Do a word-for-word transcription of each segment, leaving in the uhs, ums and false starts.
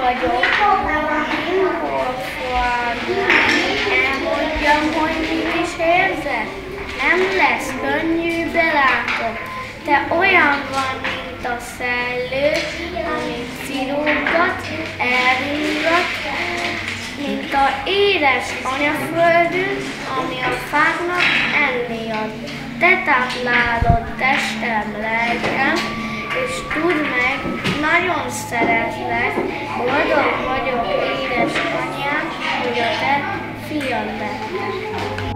vagyok, hol fordul. Elmondjam, hogy mit is érzek. Nem lesz könnyű, belátod. Te olyan van, mint a szellő, amit szirúgat, elringat, mint a édes anyaföldünk, ami a fáknak enni ad. Te táplálod testem, lelkem, és tudd meg, nagyon szeretlek, boldog vagyok, édes anyám, hogy a te fiad lettem.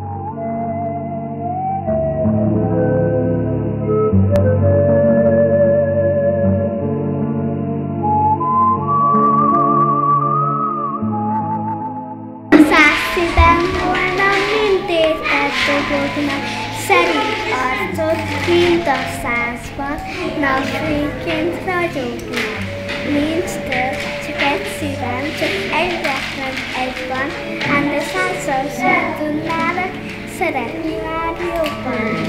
Szerint arcod, mint a százban, napfényként ragyogni. Nincs több, csak egy szívem, csak egy rettem, egy van, ám de százszor sem tudnálak, szeretni már jobban.